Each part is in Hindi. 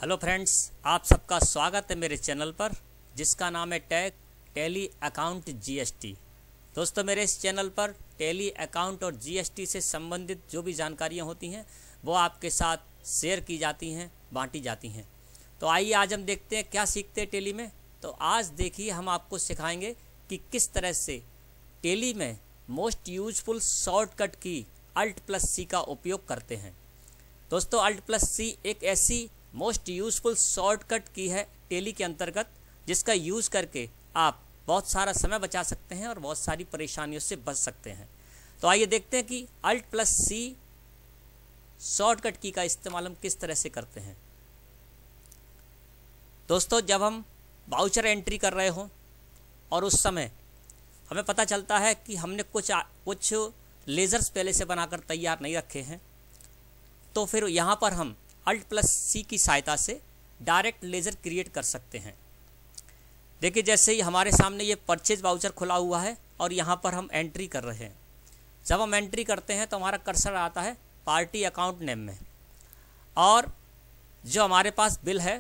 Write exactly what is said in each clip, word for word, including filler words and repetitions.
हेलो फ्रेंड्स, आप सबका स्वागत है मेरे चैनल पर जिसका नाम है टैग टैली अकाउंट जीएसटी। दोस्तों, मेरे इस चैनल पर टैली अकाउंट और जीएसटी से संबंधित जो भी जानकारियां होती हैं वो आपके साथ शेयर की जाती हैं, बांटी जाती हैं। तो आइए आज हम देखते हैं क्या सीखते हैं टैली में। तो आज देखिए, हम आपको सिखाएंगे कि किस तरह से टैली में मोस्ट यूजफुल शॉर्टकट की अल्ट प्लस सी का उपयोग करते हैं। दोस्तों, अल्ट प्लस सी एक ऐसी मोस्ट यूजफुल शॉर्टकट की है टैली के अंतर्गत जिसका यूज़ करके आप बहुत सारा समय बचा सकते हैं और बहुत सारी परेशानियों से बच सकते हैं। तो आइए देखते हैं कि अल्ट प्लस सी शॉर्टकट की का इस्तेमाल हम किस तरह से करते हैं। दोस्तों, जब हम वाउचर एंट्री कर रहे हों और उस समय हमें पता चलता है कि हमने कुछ कुछ लेज़र्स पहले से बनाकर तैयार नहीं रखे हैं, तो फिर यहाँ पर हम अल्ट प्लस सी की सहायता से डायरेक्ट लेज़र क्रिएट कर सकते हैं। देखिए, जैसे ही हमारे सामने ये परचेज वाउचर खुला हुआ है और यहाँ पर हम एंट्री कर रहे हैं। जब हम एंट्री करते हैं तो हमारा कर्सर आता है पार्टी अकाउंट नेम में, और जो हमारे पास बिल है,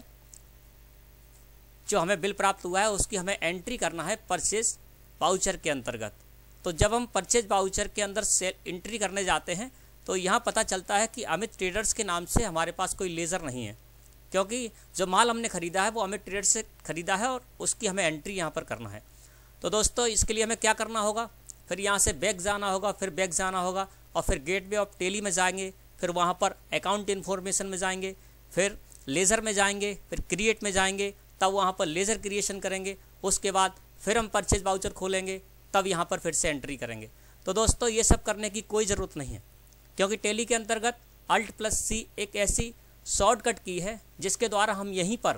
जो हमें बिल प्राप्त हुआ है, उसकी हमें एंट्री करना है परचेज वाउचर के अंतर्गत। तो जब हम परचेज वाउचर के अंदर से एंट्री करने जाते हैं तो यहाँ पता चलता है कि अमित ट्रेडर्स के नाम से हमारे पास कोई लेज़र नहीं है, क्योंकि जो माल हमने ख़रीदा है वो अमित ट्रेडर्स से ख़रीदा है और उसकी हमें एंट्री यहाँ पर करना है। तो दोस्तों, इसके लिए हमें क्या करना होगा, फिर यहाँ से बैक जाना होगा, फिर बैक जाना होगा और फिर गेटवे ऑफ टैली में जाएंगे, फिर वहाँ पर अकाउंट इन्फॉर्मेशन में जाएंगे, फिर लेज़र में जाएंगे, फिर क्रिएट में जाएंगे, तब वहाँ पर लेज़र क्रिएशन करेंगे। उसके बाद फिर हम परचेज वाउचर खोलेंगे, तब यहाँ पर फिर से एंट्री करेंगे। तो दोस्तों, ये सब करने की कोई ज़रूरत नहीं है, क्योंकि टैली के अंतर्गत अल्ट प्लस सी एक ऐसी शॉर्टकट की है जिसके द्वारा हम यहीं पर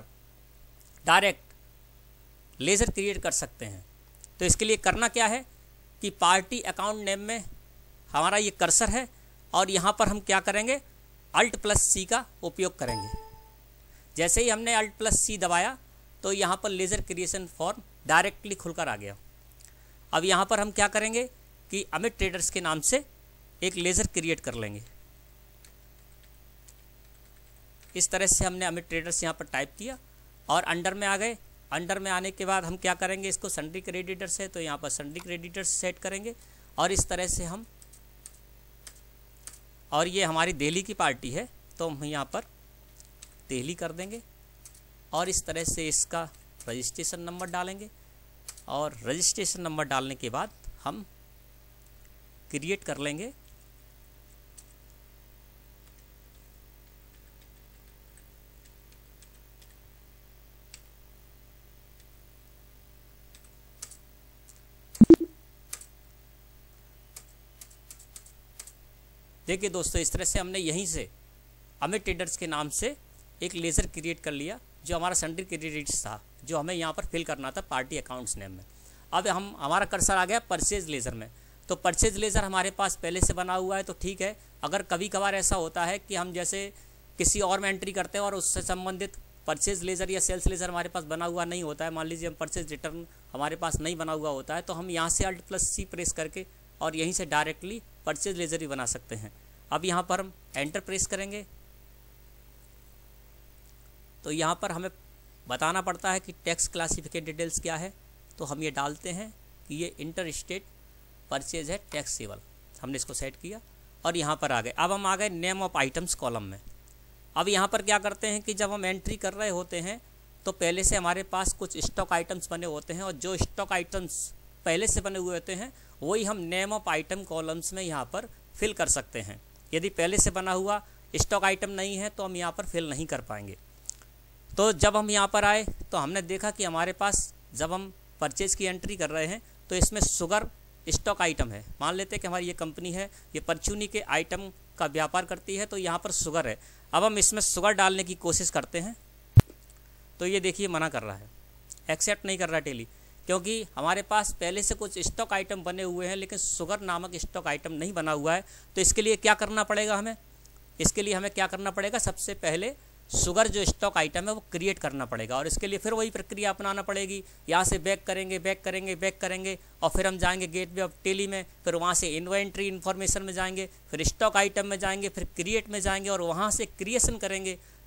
डायरेक्ट लेज़र क्रिएट कर सकते हैं। तो इसके लिए करना क्या है कि पार्टी अकाउंट नेम में हमारा ये कर्सर है और यहाँ पर हम क्या करेंगे, अल्ट प्लस सी का उपयोग करेंगे। जैसे ही हमने अल्ट प्लस सी दबाया तो यहाँ पर लेज़र क्रिएशन फॉर्म डायरेक्टली खुलकर आ गया। अब यहाँ पर हम क्या करेंगे कि अमित ट्रेडर्स के नाम से एक लेज़र क्रिएट कर लेंगे। इस तरह से हमने अमित ट्रेडर्स यहाँ पर टाइप किया और अंडर में आ गए। अंडर में आने के बाद हम क्या करेंगे, इसको सन्ड्री क्रेडिटर्स है तो यहाँ पर सन्ड्री क्रेडिटर्स सेट करेंगे और इस तरह से हम, और ये हमारी दिल्ली की पार्टी है तो हम यहाँ पर दिल्ली कर देंगे और इस तरह से इसका रजिस्ट्रेशन नंबर डालेंगे और रजिस्ट्रेशन नंबर डालने के बाद हम क्रिएट कर लेंगे। देखिए दोस्तों, इस तरह से हमने यहीं से अमित ट्रेडर्स के नाम से एक लेज़र क्रिएट कर लिया जो हमारा सन्ड्री क्रेडिट्स था, जो हमें यहाँ पर फिल करना था पार्टी अकाउंट्स नेम में। अब हम हमारा कर्सर आ गया परचेज लेज़र में। तो परचेज लेज़र हमारे पास पहले से बना हुआ है तो ठीक है। अगर कभी कभार ऐसा होता है कि हम जैसे किसी और में एंट्री करते हैं और उससे संबंधित परचेज लेज़र या सेल्स लेज़र हमारे पास बना हुआ नहीं होता है, मान लीजिए हम परचेज रिटर्न हमारे पास नहीं बना हुआ होता है, तो हम यहाँ से अल्ट प्लस सी प्रेस करके और यहीं से डायरेक्टली परचेज लेज़र ही बना सकते हैं। अब यहाँ पर हम एंटर प्रेस करेंगे तो यहाँ पर हमें बताना पड़ता है कि टैक्स क्लासिफिकेट डिटेल्स क्या है। तो हम ये डालते हैं कि ये इंटर स्टेट परचेज है टैक्सेबल, हमने इसको सेट किया और यहाँ पर आ गए। अब हम आ गए नेम ऑफ आइटम्स कॉलम में। अब यहाँ पर क्या करते हैं कि जब हम एंट्री कर रहे होते हैं तो पहले से हमारे पास कुछ स्टॉक आइटम्स बने होते हैं और जो स्टॉक आइटम्स पहले से बने हुए होते हैं वही हम नेम ऑफ आइटम कॉलम्स में यहाँ पर फिल कर सकते हैं। यदि पहले से बना हुआ स्टॉक आइटम नहीं है तो हम यहाँ पर फिल नहीं कर पाएंगे। तो जब हम यहाँ पर आए तो हमने देखा कि हमारे पास जब हम परचेज की एंट्री कर रहे हैं तो इसमें शुगर स्टॉक आइटम है। मान लेते हैं कि हमारी ये कंपनी है, ये परचूनी के आइटम का व्यापार करती है, तो यहाँ पर शुगर है। अब हम इसमें शुगर डालने की कोशिश करते हैं तो ये देखिए मना कर रहा है, एक्सेप्ट नहीं कर रहा टैली, क्योंकि हमारे पास पहले से कुछ स्टॉक आइटम बने हुए हैं लेकिन शुगर नामक स्टॉक आइटम नहीं बना हुआ है। तो इसके लिए क्या करना पड़ेगा हमें, इसके लिए हमें क्या करना पड़ेगा, सबसे पहले शुगर जो स्टॉक आइटम है वो क्रिएट करना पड़ेगा और इसके लिए फिर वही प्रक्रिया अपनाना पड़ेगी। यहाँ से बैक करेंगे बैक करेंगे बैक करेंगे और फिर हम जाएंगे गेटवे ऑफ टैली में, फिर वहाँ से इन्वेंट्री इन्फॉर्मेशन में जाएंगे, फिर स्टॉक आइटम में जाएंगे, फिर क्रिएट में जाएंगे और वहाँ से क्रिएशन करेंगे।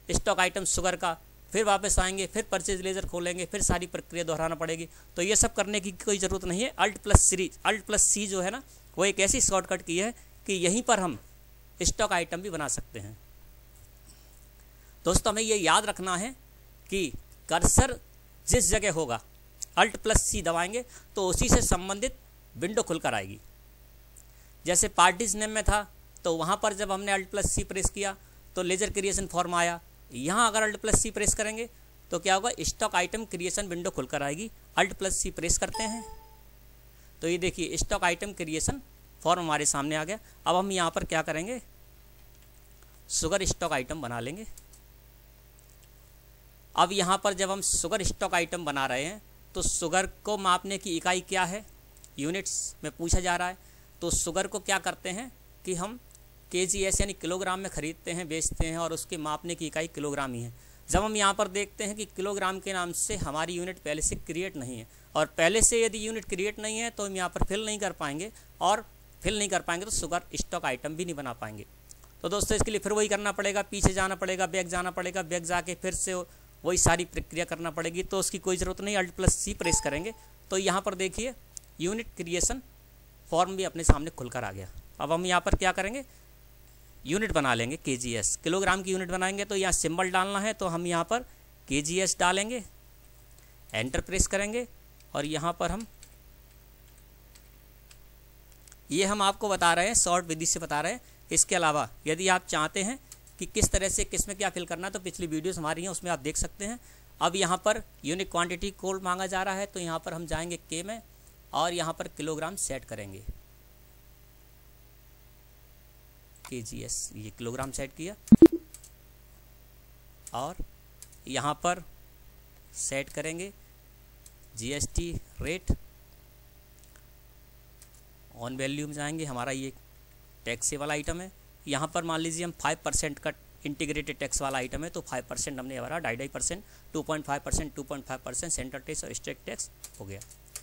स्टॉक आइटम शुगर का, फिर वापस आएंगे, फिर परचेज लेजर खोलेंगे, फिर सारी प्रक्रिया दोहराना पड़ेगी। तो ये सब करने की कोई ज़रूरत नहीं है। Alt plus series alt plus C जो है ना, वो एक ऐसी शॉर्टकट की है कि यहीं पर हम स्टॉक आइटम भी बना सकते हैं। दोस्तों हमें ये याद रखना है कि कर्सर जिस जगह होगा, अल्ट प्लस सी दबाएंगे तो उसी से संबंधित विंडो खुलकर आएगी। जैसे पार्टीज नेम में था तो वहाँ पर जब हमने अल्ट प्लस सी प्रेस किया तो लेजर क्रिएशन फॉर्म आया। यहाँ अगर अल्ट प्लस सी प्रेस करेंगे तो क्या होगा, स्टॉक आइटम क्रिएशन विंडो खुलकर आएगी। अल्ट प्लस सी प्रेस करते हैं तो ये देखिए स्टॉक आइटम क्रिएशन फॉर्म हमारे सामने आ गया। अब हम यहाँ पर क्या करेंगे, शुगर स्टॉक आइटम बना लेंगे। अब यहाँ पर जब हम शुगर स्टॉक आइटम बना रहे हैं तो शुगर को मापने की इकाई क्या है, यूनिट्स में पूछा जा रहा है। तो शुगर को क्या करते हैं कि हम केजीएस यानी किलोग्राम में खरीदते हैं, बेचते हैं, और उसके मापने की इकाई किलोग्राम ही है। जब हम यहाँ पर देखते हैं कि किलोग्राम के नाम से हमारी यूनिट पहले से क्रिएट नहीं है, और पहले से यदि यूनिट क्रिएट नहीं है तो हम यहाँ पर फिल नहीं कर पाएंगे, और फिल नहीं कर पाएंगे तो शुगर स्टॉक आइटम भी नहीं बना पाएंगे। तो दोस्तों इसके लिए फिर वही करना पड़ेगा, पीछे जाना पड़ेगा, बैक जाना पड़ेगा, बैक जाके फिर से वही सारी प्रक्रिया करना पड़ेगी। तो उसकी कोई ज़रूरत नहीं, अल्ट प्लस सी प्रेस करेंगे तो यहाँ पर देखिए यूनिट क्रिएशन फॉर्म भी अपने सामने खुलकर आ गया। अब हम यहाँ पर क्या करेंगे, यूनिट बना लेंगे केजीएस, किलोग्राम की यूनिट बनाएंगे। तो यहाँ सिंबल डालना है तो हम यहाँ पर केजीएस डालेंगे, एंटर प्रेस करेंगे, और यहाँ पर हम ये हम आपको बता रहे हैं, शॉर्ट विधि से बता रहे हैं। इसके अलावा यदि आप चाहते हैं कि किस तरह से किस में क्या फिल करना है तो पिछली वीडियोस हमारी हैं, उसमें आप देख सकते हैं। अब यहाँ पर यूनिक क्वांटिटी कोड मांगा जा रहा है तो यहाँ पर हम जाएंगे के में, और यहाँ पर किलोग्राम सेट करेंगे, केजीएस, ये किलोग्राम सेट किया, और यहाँ पर सेट करेंगे जीएसटी रेट। ऑन वैल्यू में जाएंगे, हमारा ये टैक्स वाला आइटम है। यहाँ पर मान लीजिए हम फाइव परसेंट का इंटीग्रेटेड टैक्स वाला आइटम है तो फाइव परसेंट हमने हमारा ढाई ढाई percent, two point five percent, two point five percent central tax और स्टेट टैक्स हो गया।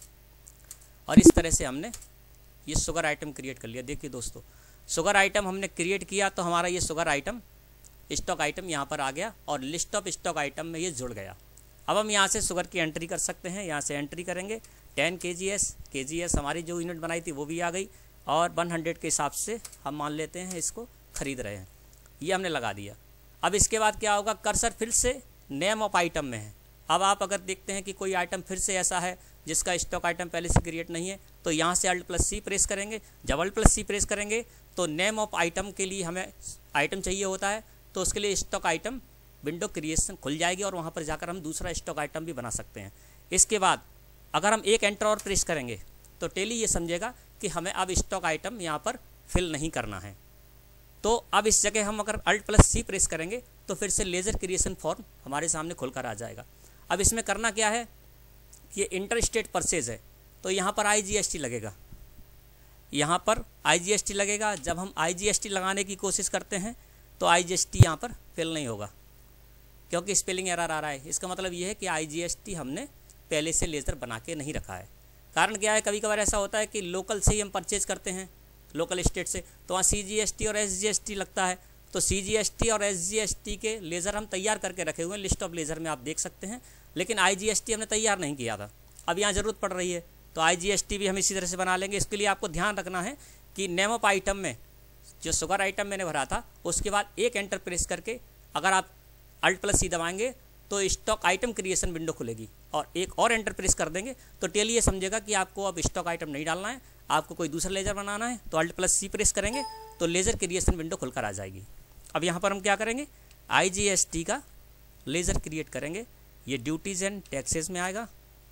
और इस तरह से हमने ये शुगर आइटम क्रिएट कर लिया। देखिए दोस्तों, शुगर आइटम हमने क्रिएट किया तो हमारा ये शुगर आइटम स्टॉक आइटम यहाँ पर आ गया और लिस्ट ऑफ स्टॉक आइटम में ये जुड़ गया। अब हम यहाँ से शुगर की एंट्री कर सकते हैं, यहाँ से एंट्री करेंगे टेन के जी एस, के जी एस हमारी जो यूनिट बनाई थी वो भी आ गई, और वन हंड्रेड के हिसाब से हम मान लेते हैं इसको खरीद रहे हैं, ये हमने लगा दिया। अब इसके बाद क्या होगा, कर्सर फिर से नेम ऑफ आइटम में है। अब आप अगर देखते हैं कि कोई आइटम फिर से ऐसा है जिसका स्टॉक आइटम पहले से क्रिएट नहीं है तो यहाँ से अल्ट प्लस सी प्रेस करेंगे। जब अल्ट प्लस सी प्रेस करेंगे तो नेम ऑफ आइटम के लिए हमें आइटम चाहिए होता है, तो उसके लिए स्टॉक आइटम विंडो क्रिएशन खुल जाएगी और वहाँ पर जाकर हम दूसरा स्टॉक आइटम भी बना सकते हैं। इसके बाद अगर हम एक एंटर और प्रेस करेंगे तो टेली ये समझेगा कि हमें अब स्टॉक आइटम यहाँ पर फिल नहीं करना है। तो अब इस जगह हम अगर अल्ट प्लस सी प्रेस करेंगे तो फिर से लेजर क्रिएशन फॉर्म हमारे सामने खुलकर आ जाएगा। अब इसमें करना क्या है, ये इंटर स्टेट परचेज है तो यहाँ पर आई जी एस टी लगेगा, यहाँ पर आई जी एस टी लगेगा। जब हम आई जी एस टी लगाने की कोशिश करते हैं तो आई जी एस टी यहाँ पर फिल नहीं होगा क्योंकि स्पेलिंग एरर आ रहा है। इसका मतलब ये है कि आई जी एस टी हमने पहले से लेजर बना के नहीं रखा है। कारण क्या है, कभी कभार ऐसा होता है कि लोकल से ही हम परचेज करते हैं, लोकल स्टेट से, तो वहाँ सी जी एस टी और एस जी एस टी लगता है। तो सी जी एस टी और एस जी एस टी के लेज़र हम तैयार करके रखे हुए हैं, लिस्ट ऑफ लेज़र में आप देख सकते हैं, लेकिन आई जी एस टी हमने तैयार नहीं किया था, अब यहाँ ज़रूरत पड़ रही है तो आई जी एस टी भी हम इसी तरह से बना लेंगे। इसके लिए आपको ध्यान रखना है कि नेम ऑफ आइटम में जो शुगर आइटम मैंने भरा था उसके बाद एक एंटर प्रेस करके अगर आप अल्ट प्लस सी दबाएंगे तो स्टॉक आइटम क्रिएशन विंडो खुलेगी, और एक और एंटर प्रेस कर देंगे तो टेली ये समझेगा कि आपको अब स्टॉक आइटम नहीं डालना है, आपको कोई दूसरा लेज़र बनाना है। तो अल्ट प्लस सी प्रेस करेंगे तो लेज़र क्रिएशन विंडो खुलकर आ जाएगी। अब यहाँ पर हम क्या करेंगे, आई जी एस टी का लेज़र क्रिएट करेंगे, ये ड्यूटीज़ एंड टैक्सेस में आएगा,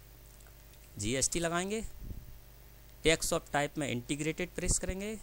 जी एस टी लगाएंगे, टैक्स ऑफ टाइप में इंटीग्रेटेड प्रेस करेंगे,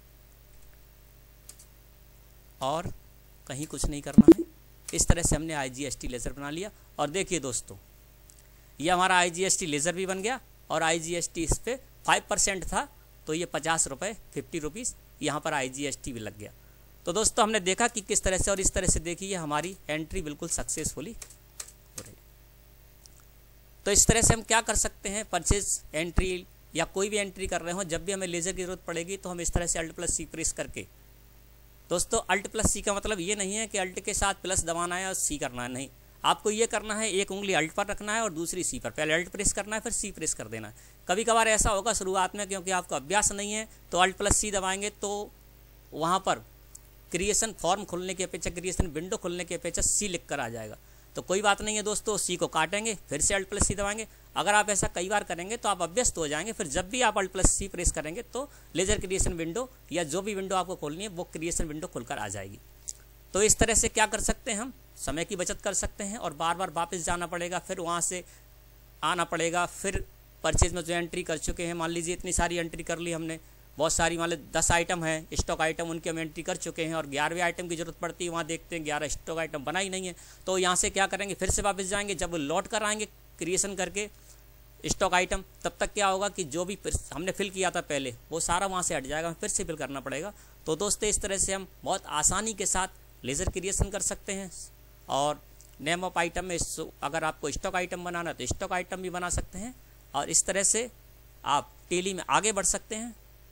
और कहीं कुछ नहीं करना है। इस तरह से हमने I G S T ledger बना लिया। और देखिए दोस्तों, ये हमारा I G S T ledger भी बन गया, और आई जी एस टी इस पर फाइव परसेंट था तो ये पचास रुपये फिफ्टी रुपीज़ यहाँ पर आई जी एस टी भी लग गया। तो दोस्तों हमने देखा कि किस तरह से, और इस तरह से देखिए हमारी एंट्री बिल्कुल सक्सेसफुली हो रही। तो इस तरह से हम क्या कर सकते हैं, परचेज एंट्री या कोई भी एंट्री कर रहे हो, जब भी हमें लेज़र की ज़रूरत पड़ेगी तो हम इस तरह से अल्ट प्लस सी प्रेस करके दोस्तों अल्ट प्लस सी का मतलब ये नहीं है कि अल्ट के साथ प्लस दबाना है और सी करना है, नहीं, आपको ये करना है एक उंगली अल्ट पर रखना है और दूसरी सी पर, पहले अल्ट प्रेस करना है फिर सी प्रेस कर देना है। कभी कभार ऐसा होगा शुरुआत में, क्योंकि आपको अभ्यास नहीं है, तो अल्ट प्लस सी दबाएंगे तो वहाँ पर क्रिएशन फॉर्म खुलने की अपेक्षा, क्रिएशन विंडो खुलने की अपेक्षा सी लिख कर आ जाएगा। तो कोई बात नहीं है दोस्तों, सी को काटेंगे फिर से अल्ट प्लस सी दबाएंगे। अगर आप ऐसा कई बार करेंगे तो आप अभ्यस्त हो जाएंगे, फिर जब भी आप अल्ट प्लस सी प्रेस करेंगे तो लेजर क्रिएशन विंडो या जो भी विंडो आपको खोलनी है वो क्रिएशन विंडो खुलकर आ जाएगी। तो इस तरह से क्या कर सकते हैं, हम समय की बचत कर सकते हैं और बार बार वापस जाना पड़ेगा, फिर वहाँ से आना पड़ेगा, फिर परचेज में जो एंट्री कर चुके हैं, मान लीजिए इतनी सारी एंट्री कर ली हमने, बहुत सारी मान लीजिए दस आइटम है स्टॉक आइटम, उनकी हम एंट्री कर चुके हैं और ग्यारहवें आइटम की जरूरत पड़ती है, वहाँ देखते हैं ग्यारह स्टॉक आइटम बना ही नहीं है, तो यहाँ से क्या करेंगे, फिर से वापस जाएंगे। जब लौट कर आएंगे क्रिएशन करके स्टॉक आइटम, तब तक क्या होगा कि जो भी हमने फिल किया था पहले वो सारा वहाँ से हट जाएगा, फिर से फिल करना पड़ेगा। तो दोस्तों इस तरह से हम बहुत आसानी के साथ लेज़र क्रिएशन कर सकते हैं। और नेम ऑफ आइटम में अगर आपको स्टॉक आइटम बनाना है तो स्टॉक आइटम भी बना सकते हैं, और इस तरह से आप टेली में आगे बढ़ सकते हैं,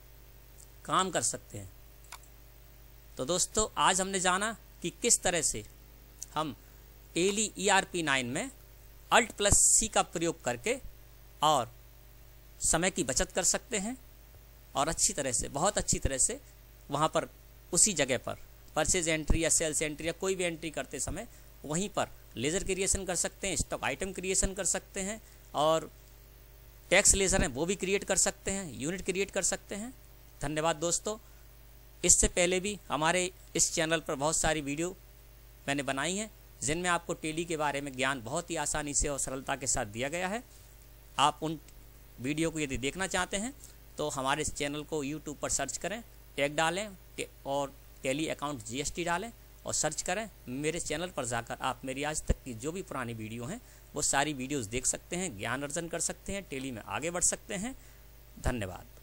काम कर सकते हैं। तो दोस्तों आज हमने जाना कि किस तरह से हम Tally E R P nine में अल्ट प्लस सी का प्रयोग करके और समय की बचत कर सकते हैं और अच्छी तरह से, बहुत अच्छी तरह से वहाँ पर उसी जगह पर परचेज एंट्री या सेल्स एंट्री या कोई भी एंट्री करते समय वहीं पर लेज़र क्रिएशन कर सकते हैं, स्टॉक आइटम क्रिएशन कर सकते हैं, और टैक्स लेज़र हैं वो भी क्रिएट कर सकते हैं, यूनिट क्रिएट कर सकते हैं। धन्यवाद दोस्तों। इससे पहले भी हमारे इस चैनल पर बहुत सारी वीडियो मैंने बनाई हैं जिनमें आपको टेली के बारे में ज्ञान बहुत ही आसानी से और सरलता के साथ दिया गया है। आप उन वीडियो को यदि देखना चाहते हैं तो हमारे इस चैनल को यूट्यूब पर सर्च करें, टैग डालें और टेली अकाउंट जीएसटी डालें और सर्च करें। मेरे चैनल पर जाकर आप मेरी आज तक की जो भी पुरानी वीडियो हैं वो सारी वीडियोस देख सकते हैं, ज्ञान अर्जन कर सकते हैं, टेली में आगे बढ़ सकते हैं। धन्यवाद।